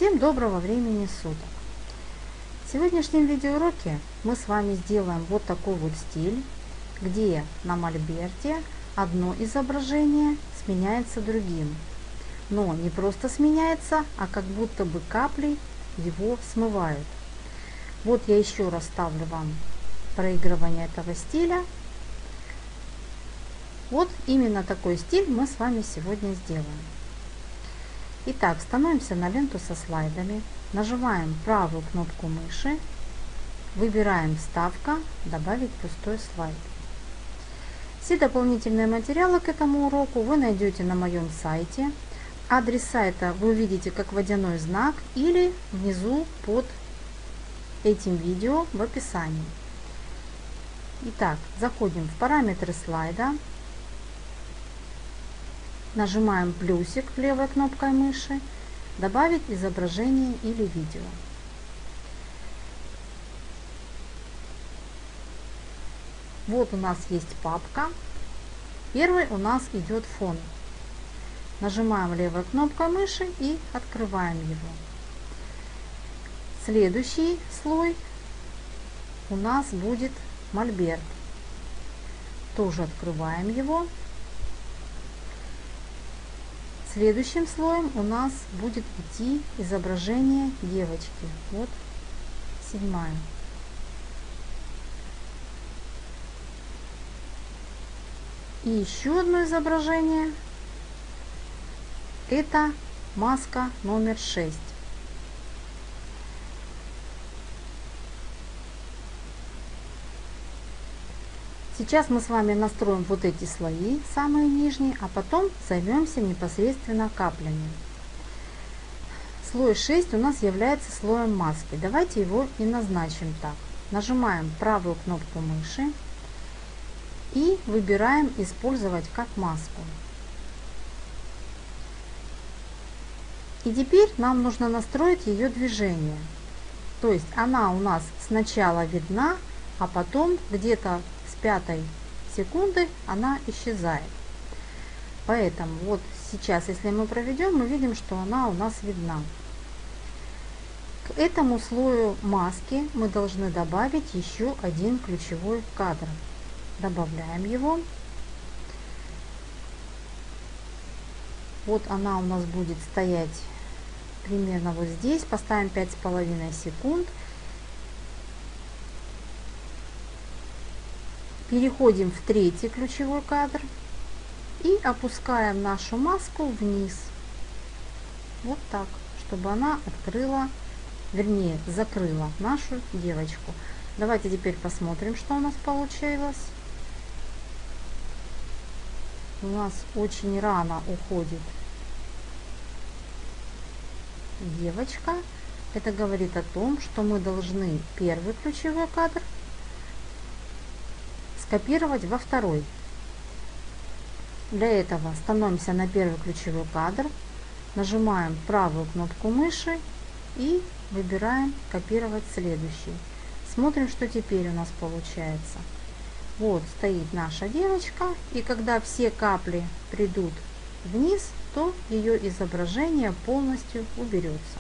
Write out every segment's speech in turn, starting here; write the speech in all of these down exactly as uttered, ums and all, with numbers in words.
Всем доброго времени суток! В сегодняшнем видеоуроке мы с вами сделаем вот такой вот стиль, где на мольберте одно изображение сменяется другим. Но не просто сменяется, а как будто бы капли его смывают. Вот я еще раз ставлю вам проигрывание этого стиля. Вот именно такой стиль мы с вами сегодня сделаем. Итак, становимся на ленту со слайдами, нажимаем правую кнопку мыши, выбираем «Вставка», «Добавить пустой слайд». Все дополнительные материалы к этому уроку вы найдете на моем сайте. Адрес сайта вы увидите как водяной знак или внизу под этим видео в описании. Итак, заходим в параметры слайда. Нажимаем плюсик левой кнопкой мыши, добавить изображение или видео. Вот у нас есть папка. Первый у нас идет фон. Нажимаем левой кнопкой мыши и открываем его. Следующий слой у нас будет мольберт. Тоже открываем его. Следующим слоем у нас будет идти изображение девочки. Вот седьмая. И еще одно изображение. Это маска номер шесть. Сейчас мы с вами настроим вот эти слои, самые нижние, а потом займемся непосредственно каплями. Слой шесть у нас является слоем маски. Давайте его и назначим так. Нажимаем правую кнопку мыши и выбираем «Использовать как маску». И теперь нам нужно настроить ее движение. То есть она у нас сначала видна, а потом где-то с пятой секунды она исчезает. Поэтому вот сейчас, если мы проведем, мы видим, что она у нас видна. К этому слою маски мы должны добавить еще один ключевой кадр. Добавляем его. Вот она у нас будет стоять примерно вот здесь. Поставим пять с половиной секунд. Переходим в третий ключевой кадр и опускаем нашу маску вниз. Вот так, чтобы она открыла, вернее, закрыла нашу девочку. Давайте теперь посмотрим, что у нас получилось. У нас очень рано уходит девочка. Это говорит о том, что мы должны первый ключевой кадр скопировать во второй. Для этого становимся на первый ключевой кадр, нажимаем правую кнопку мыши и выбираем «Копировать следующий». Смотрим, что теперь у нас получается. Вот стоит наша девочка, и когда все капли придут вниз, то ее изображение полностью уберется.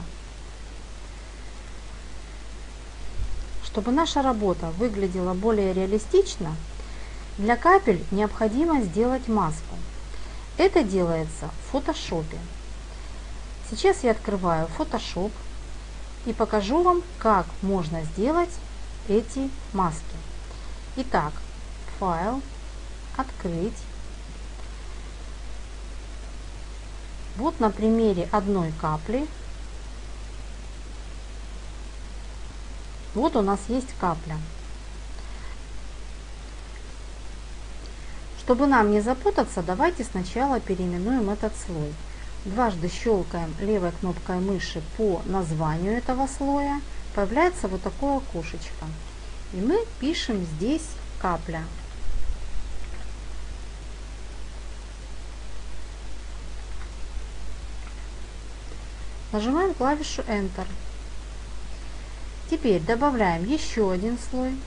Чтобы наша работа выглядела более реалистично, для капель необходимо сделать маску. Это делается в фотошопе. Сейчас я открываю фотошоп и покажу вам, как можно сделать эти маски. Итак, файл, открыть. Вот на примере одной капли. Вот у нас есть капля. Чтобы нам не запутаться, давайте сначала переименуем этот слой. Дважды щелкаем левой кнопкой мыши по названию этого слоя. Появляется вот такое окошечко. И мы пишем здесь «Капля». Нажимаем клавишу Enter. Теперь добавляем еще один слой.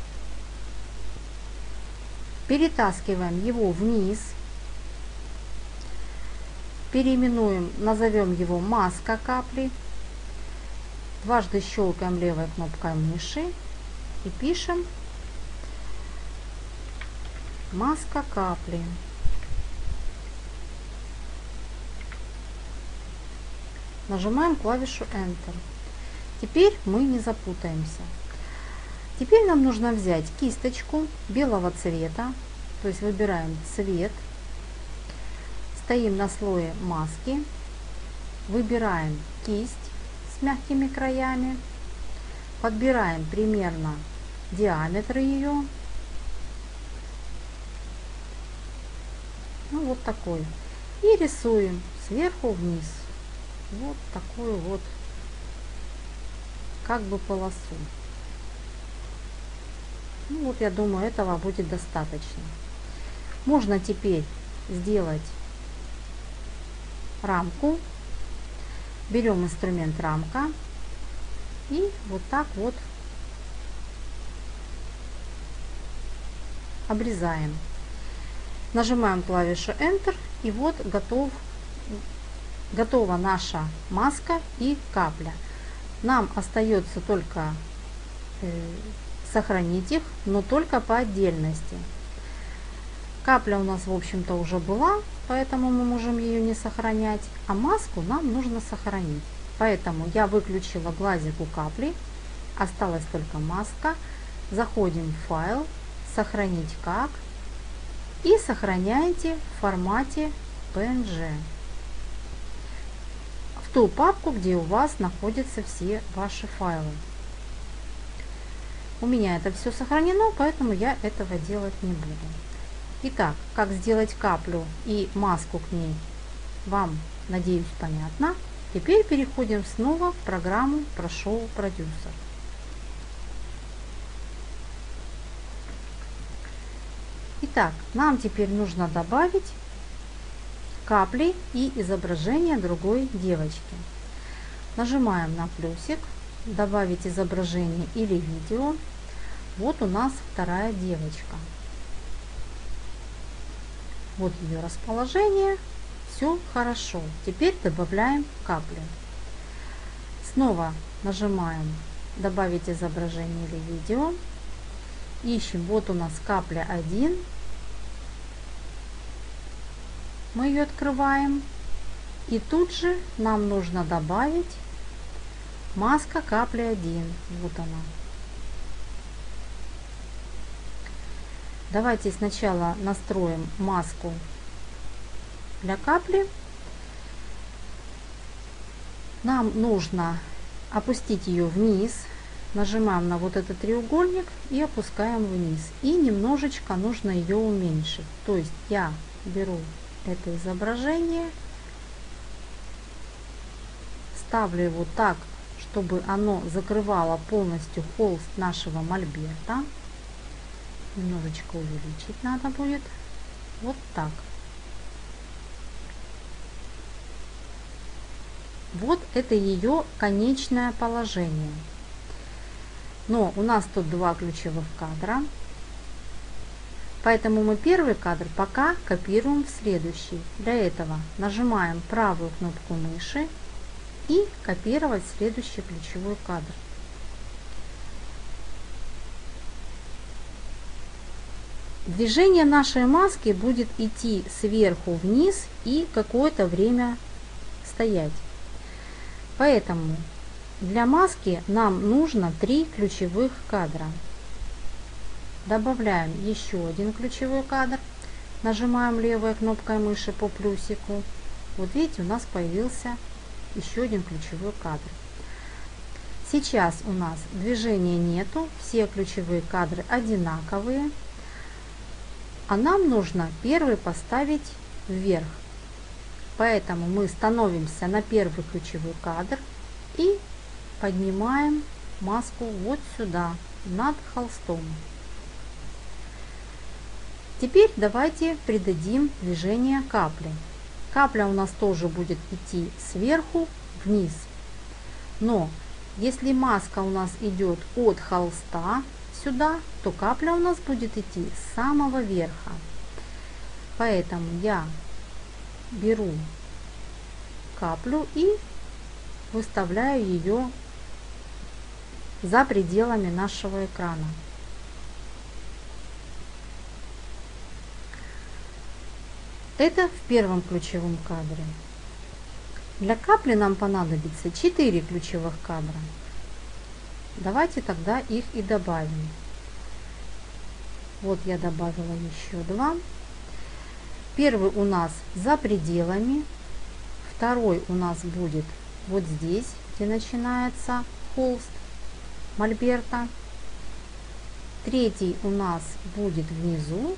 Перетаскиваем его вниз. Переименуем, назовем его «Маска капли». Дважды щелкаем левой кнопкой мыши и пишем маска капли. Нажимаем клавишу Enter. Теперь мы не запутаемся. Теперь нам нужно взять кисточку белого цвета, то есть выбираем цвет, стоим на слое маски, выбираем кисть с мягкими краями, подбираем примерно диаметр ее, ну вот такой, и рисуем сверху вниз вот такую вот как бы полосу. Ну вот, я думаю, этого будет достаточно. Можно теперь сделать рамку. Берем инструмент рамка и вот так вот обрезаем. Нажимаем клавишу Enter, и вот готов, готова наша маска и капля. Нам остается только э, сохранить их, но только по отдельности. Капля у нас, в общем-то, уже была, поэтому мы можем ее не сохранять, а маску нам нужно сохранить. Поэтому я выключила глазик у капли, осталась только маска. Заходим в файл, сохранить как, и сохраняйте в формате пэ эн жэ. В ту папку, где у вас находятся все ваши файлы. У меня это все сохранено, поэтому я этого делать не буду. Итак, как сделать каплю и маску к ней, вам, надеюсь, понятно. Теперь переходим снова в программу ProShow Producer. Итак, нам теперь нужно добавить капли и изображение другой девочки. Нажимаем на плюсик, добавить изображение или видео. Вот у нас вторая девочка. Вот ее расположение. Все хорошо. Теперь добавляем капли. Снова нажимаем добавить изображение или видео. Ищем. Вот у нас капля один. Мы ее открываем. И тут же нам нужно добавить маска капли один. Вот она. Давайте сначала настроим маску для капли. Нам нужно опустить ее вниз. Нажимаем на вот этот треугольник и опускаем вниз. И немножечко нужно ее уменьшить. То есть я беру это изображение, ставлю его так, чтобы оно закрывало полностью холст нашего мольберта. Немножечко увеличить надо будет. Вот так. Вот это ее конечное положение. Но у нас тут два ключевых кадра. Поэтому мы первый кадр пока копируем в следующий. Для этого нажимаем правую кнопку мыши и копировать следующий ключевой кадр. Движение нашей маски будет идти сверху вниз и какое-то время стоять. Поэтому для маски нам нужно три ключевых кадра. Добавляем еще один ключевой кадр. Нажимаем левой кнопкой мыши по плюсику. Вот видите, у нас появился еще один ключевой кадр. Сейчас у нас движения нету, все ключевые кадры одинаковые. А нам нужно первый поставить вверх. Поэтому мы становимся на первый ключевой кадр и поднимаем маску вот сюда, над холстом. Теперь давайте придадим движение капли. Капля у нас тоже будет идти сверху вниз. Но если маска у нас идет от холста сюда, то капля у нас будет идти с самого верха. Поэтому я беру каплю и выставляю ее за пределами нашего экрана. Это в первом ключевом кадре. Для капли нам понадобится четыре ключевых кадра. Давайте тогда их и добавим. Вот я добавила еще два. Первый у нас за пределами, второй у нас будет вот здесь, где начинается холст мольберта. Третий у нас будет внизу.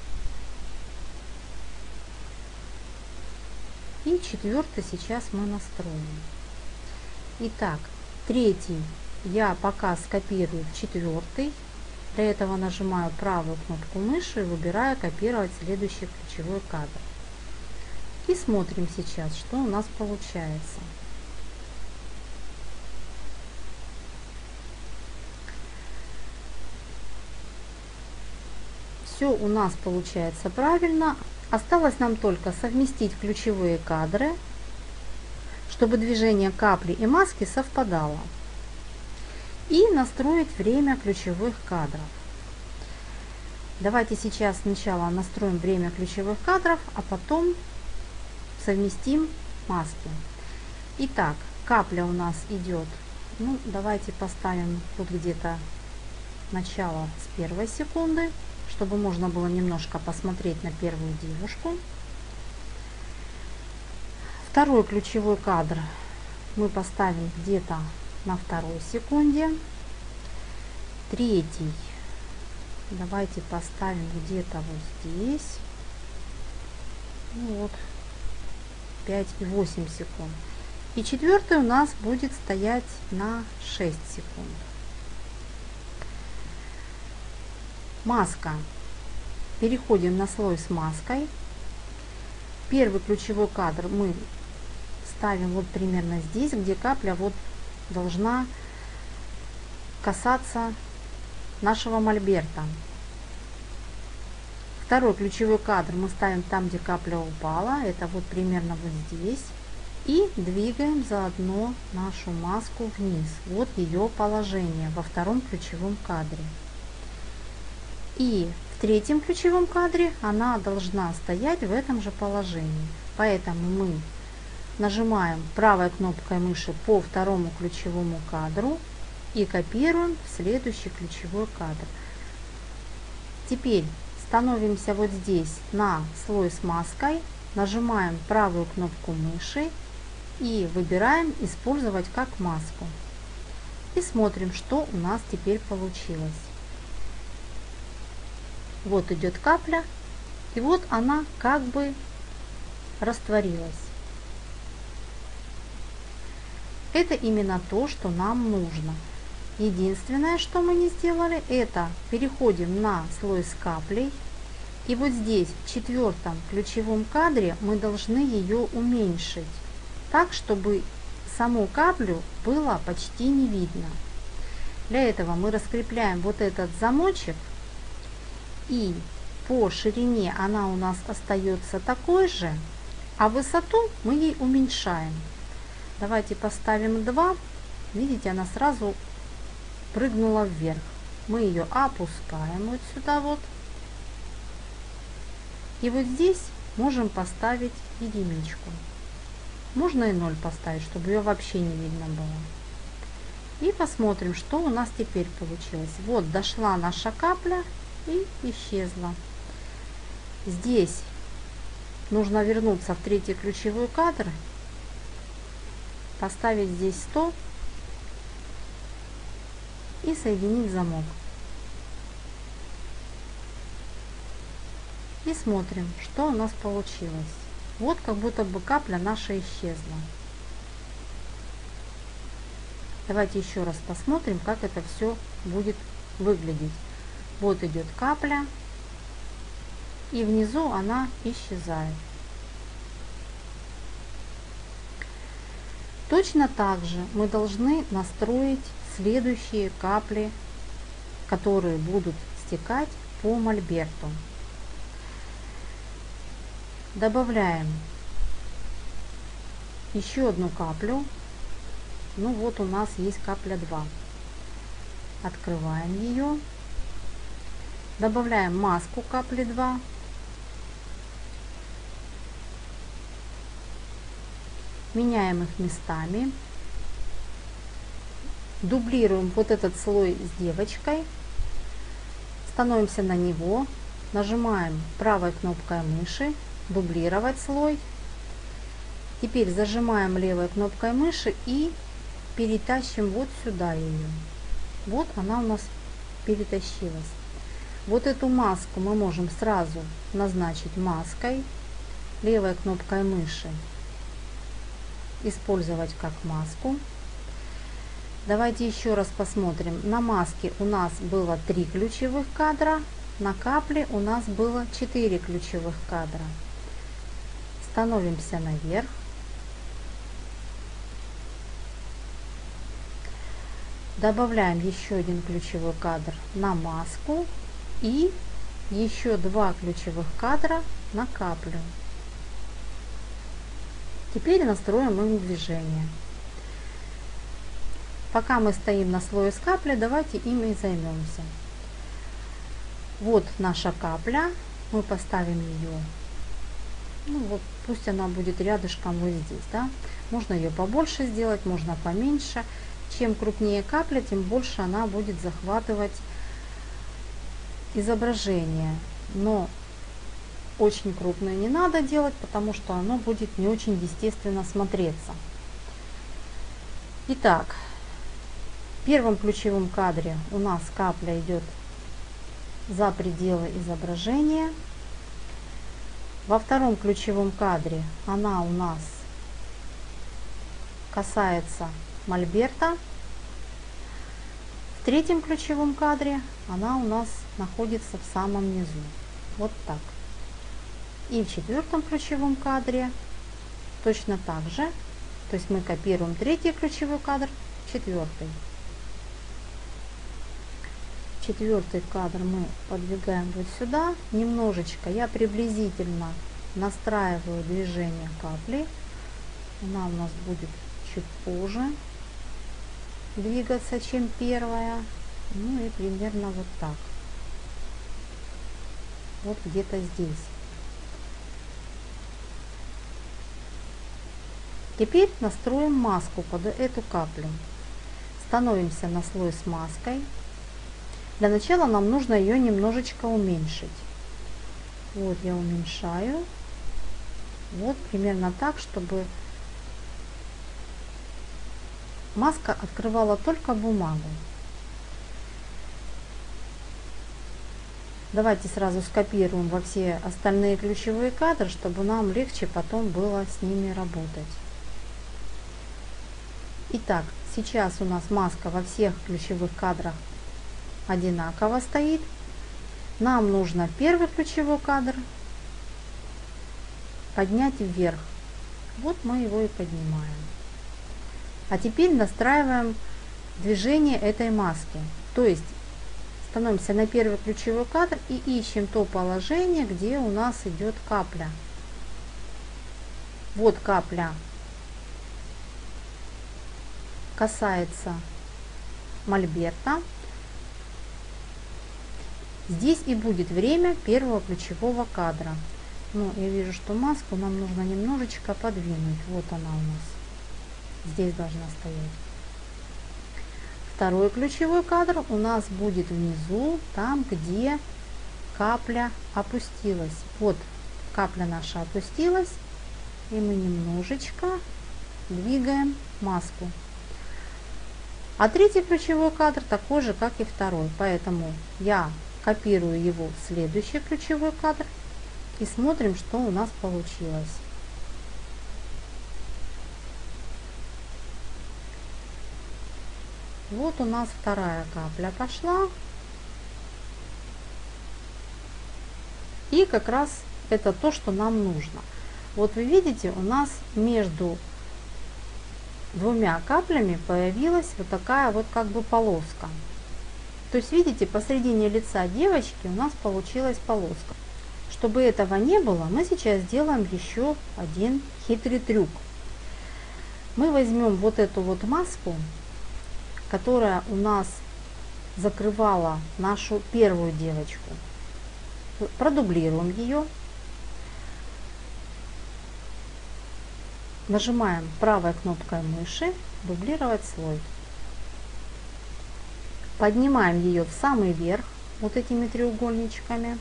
И четвертый сейчас мы настроим. Итак, третий я пока скопирую в четвертый. Для этого нажимаю правую кнопку мыши и выбираю копировать следующий ключевой кадр. И смотрим сейчас, что у нас получается. Все у нас получается правильно. Осталось нам только совместить ключевые кадры, чтобы движение капли и маски совпадало. И настроить время ключевых кадров. Давайте сейчас сначала настроим время ключевых кадров, а потом совместим маски. Итак, капля у нас идет. Ну, давайте поставим тут где-то начало с первой секунды, чтобы можно было немножко посмотреть на первую девушку. Второй ключевой кадр мы поставим где-то на второй секунде. Третий давайте поставим где-то вот здесь. Ну вот, пять и восемь секунд. И четвертый у нас будет стоять на шесть секунд. Маска. Переходим на слой с маской. Первый ключевой кадр мы ставим вот примерно здесь, где капля вот должна касаться нашего мольберта. Второй ключевой кадр мы ставим там, где капля упала. Это вот примерно вот здесь. И двигаем заодно нашу маску вниз. Вот ее положение во втором ключевом кадре. И в третьем ключевом кадре она должна стоять в этом же положении. Поэтому мы нажимаем правой кнопкой мыши по второму ключевому кадру и копируем в следующий ключевой кадр. Теперь становимся вот здесь на слой с маской, нажимаем правую кнопку мыши и выбираем «Использовать как маску». И смотрим, что у нас теперь получилось. Вот идет капля, и вот она как бы растворилась. Это именно то, что нам нужно. Единственное, что мы не сделали, это переходим на слой с каплей. И вот здесь, в четвертом ключевом кадре, мы должны ее уменьшить, так, чтобы саму каплю было почти не видно. Для этого мы раскрепляем вот этот замочек. И по ширине она у нас остается такой же, а высоту мы ей уменьшаем. Давайте поставим два. Видите, она сразу прыгнула вверх. Мы ее опускаем вот сюда вот. И вот здесь можем поставить единичку. Можно и ноль поставить, чтобы ее вообще не видно было. И посмотрим, что у нас теперь получилось. Вот дошла наша капля и исчезла. Здесь нужно вернуться в третий ключевой кадр, поставить здесь сто и соединить замок. И смотрим, что у нас получилось. Вот как будто бы капля наша исчезла. Давайте еще раз посмотрим, как это все будет выглядеть. Вот идет капля, и внизу она исчезает. Точно так же мы должны настроить следующие капли, которые будут стекать по мольберту. Добавляем еще одну каплю. Ну вот у нас есть капля два. Открываем ее. Добавляем маску капли два. Меняем их местами. Дублируем вот этот слой с девочкой. Становимся на него. Нажимаем правой кнопкой мыши «Дублировать слой». Теперь зажимаем левой кнопкой мыши и перетащим вот сюда ее. Вот она у нас перетащилась. Вот эту маску мы можем сразу назначить маской. Левой кнопкой мыши использовать как маску. Давайте еще раз посмотрим. На маске у нас было три ключевых кадра. На капле у нас было четыре ключевых кадра. Становимся наверх. Добавляем еще один ключевой кадр на маску и еще два ключевых кадра на каплю. Теперь настроим им движение. Пока мы стоим на слое с каплей, давайте им и займемся. Вот наша капля. Мы поставим ее, ну вот пусть она будет рядышком вот здесь, да. Можно ее побольше сделать, можно поменьше. Чем крупнее капля, тем больше она будет захватывать изображение. Но очень крупное не надо делать, потому что оно будет не очень естественно смотреться. Итак, в первом ключевом кадре у нас капля идет за пределы изображения. Во втором ключевом кадре она у нас касается мольберта. В третьем ключевом кадре она у нас находится в самом низу. Вот так. И в четвертом ключевом кадре точно так же. То есть мы копируем третий ключевой кадр, четвертый. Четвертый кадр мы подвигаем вот сюда. Немножечко я приблизительно настраиваю движение капли. Она у нас будет чуть позже двигаться, чем первая. Ну и примерно вот так. Вот где-то здесь. Теперь настроим маску под эту каплю. Становимся на слой с маской. Для начала нам нужно ее немножечко уменьшить. Вот я уменьшаю. Вот примерно так, чтобы маска открывала только бумагу. Давайте сразу скопируем во все остальные ключевые кадры, чтобы нам легче потом было с ними работать. Итак, сейчас у нас маска во всех ключевых кадрах одинаково стоит. Нам нужно первый ключевой кадр поднять вверх. Вот мы его и поднимаем. А теперь настраиваем движение этой маски. То есть становимся на первый ключевой кадр и ищем то положение, где у нас идет капля. Вот капля касается мольберта. Здесь и будет время первого ключевого кадра. Ну, я вижу, что маску нам нужно немножечко подвинуть. Вот она у нас. Здесь должна стоять. Второй ключевой кадр у нас будет внизу, там, где капля опустилась. Вот капля наша опустилась. И мы немножечко двигаем маску. А третий ключевой кадр такой же, как и второй. Поэтому я копирую его в следующий ключевой кадр и смотрим, что у нас получилось. Вот у нас вторая капля пошла. И как раз это то, что нам нужно. Вот вы видите, у нас между двумя каплями появилась вот такая вот как бы полоска. То есть видите, посередине лица девочки у нас получилась полоска. Чтобы этого не было, мы сейчас сделаем еще один хитрый трюк. Мы возьмем вот эту вот маску, которая у нас закрывала нашу первую девочку. Продублируем ее. Нажимаем правой кнопкой мыши «Дублировать слой». Поднимаем ее в самый верх вот этими треугольничками.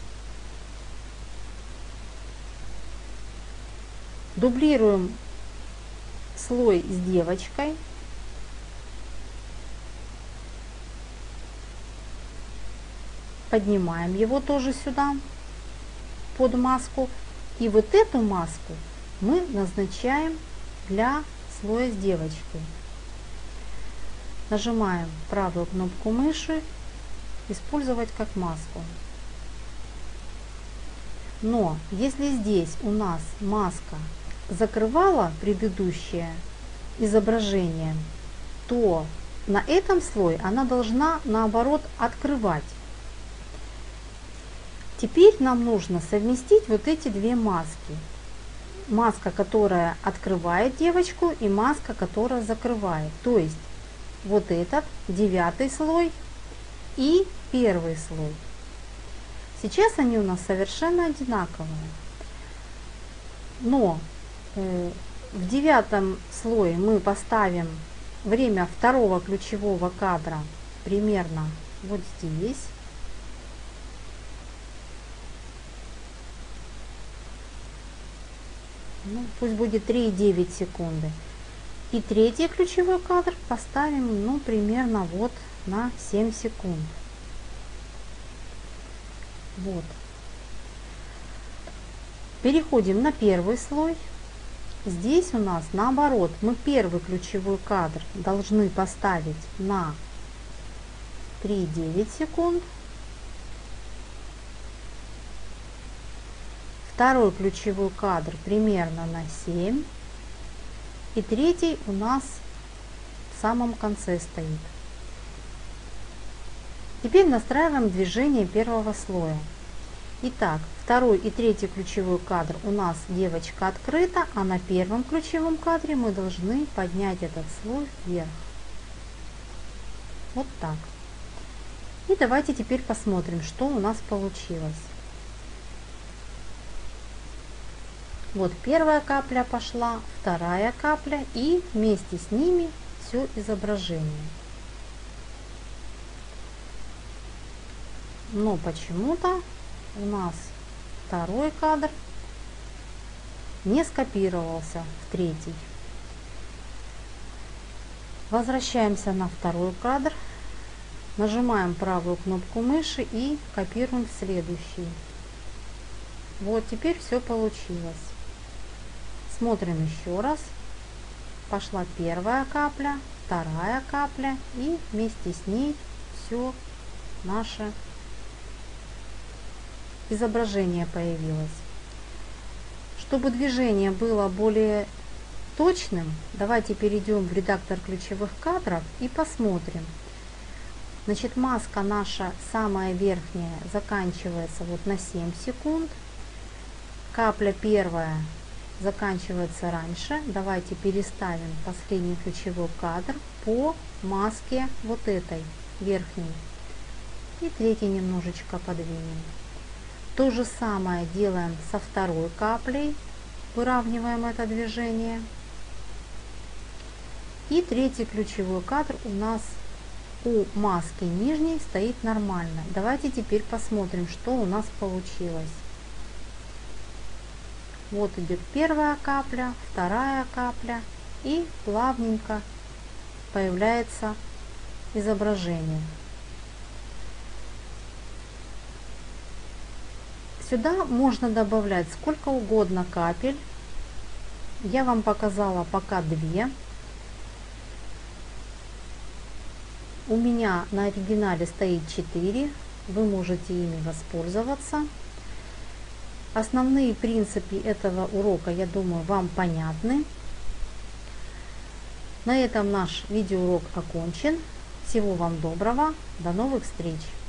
Дублируем слой с девочкой. Поднимаем его тоже сюда, под маску. И вот эту маску мы назначаем для слоя с девочкой. Нажимаем правую кнопку мыши «Использовать как маску». Но если здесь у нас маска закрывала предыдущее изображение, то на этом слое она должна наоборот открывать. Теперь нам нужно совместить вот эти две маски. Маска, которая открывает девочку, и маска, которая закрывает. То есть вот этот девятый слой и первый слой. Сейчас они у нас совершенно одинаковые. Но э, в девятом слое мы поставим время второго ключевого кадра примерно вот здесь. Ну, пусть будет три и девять секунды. И третий ключевой кадр поставим, ну, примерно вот на семь секунд. Вот. Переходим на первый слой. Здесь у нас наоборот, мы первый ключевой кадр должны поставить на три и девять секунд. Второй ключевой кадр примерно на семь. И третий у нас в самом конце стоит. Теперь настраиваем движение первого слоя. Итак, второй и третий ключевой кадр у нас девочка открыта, а на первом ключевом кадре мы должны поднять этот слой вверх. Вот так. И давайте теперь посмотрим, что у нас получилось. Вот первая капля пошла, вторая капля и вместе с ними все изображение. Но почему-то у нас второй кадр не скопировался в третий. Возвращаемся на второй кадр, нажимаем правую кнопку мыши и копируем в следующий. Вот теперь все получилось. Смотрим еще раз. Пошла первая капля, вторая капля и вместе с ней все наше изображение появилось. Чтобы движение было более точным, давайте перейдем в редактор ключевых кадров и посмотрим. Значит, маска наша самая верхняя заканчивается вот на семь секунд. Капля первая заканчивается раньше. Давайте переставим последний ключевой кадр по маске вот этой верхней. И третий немножечко подвинем. То же самое делаем со второй каплей. Выравниваем это движение. И третий ключевой кадр у нас у маски нижней стоит нормально. Давайте теперь посмотрим, что у нас получилось. Вот идет первая капля, вторая капля и плавненько появляется изображение. Сюда можно добавлять сколько угодно капель. Я вам показала пока две. У меня на оригинале стоит четыре. Вы можете ими воспользоваться. Основные принципы этого урока, я думаю, вам понятны. На этом наш видеоурок окончен. Всего вам доброго. До новых встреч!